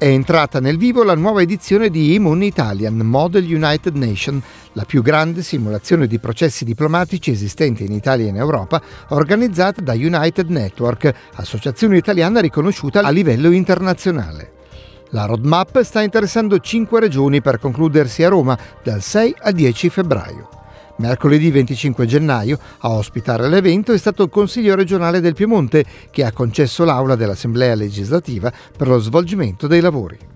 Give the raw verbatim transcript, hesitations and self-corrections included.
È entrata nel vivo la nuova edizione di Immun Italian Model United Nation, la più grande simulazione di processi diplomatici esistente in Italia e in Europa, organizzata da United Network, associazione italiana riconosciuta a livello internazionale. La roadmap sta interessando cinque regioni per concludersi a Roma dal sei al dieci febbraio. Mercoledì venticinque gennaio a ospitare l'evento è stato il Consiglio regionale del Piemonte, che ha concesso l'aula dell'Assemblea legislativa per lo svolgimento dei lavori.